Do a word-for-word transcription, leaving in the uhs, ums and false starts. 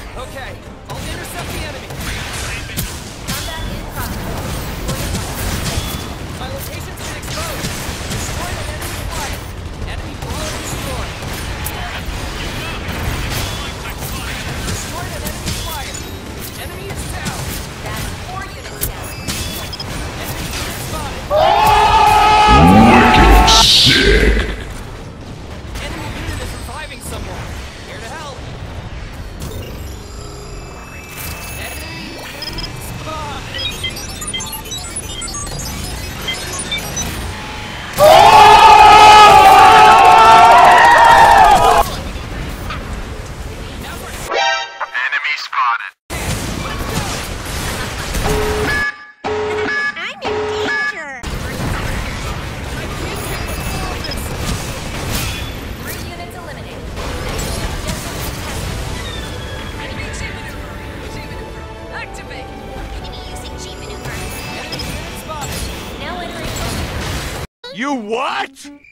Okay, I'll intercept the enemy. Combat in progress. My location's been exposed. Destroy the enemy flyer. Enemy blown destroyed. Destroy an enemy flyer. Enemy is down. That's four units down. Enemy unit spotted. Wicked sick. Enemy unit is reviving someone. Here to help. Enemy unit spotted. Enemy spotted. I'm in danger. Three units eliminated. Enemy G maneuver. G maneuver. Activate. Enemy using G maneuver. Enemy unit spotted. Now entering. You what?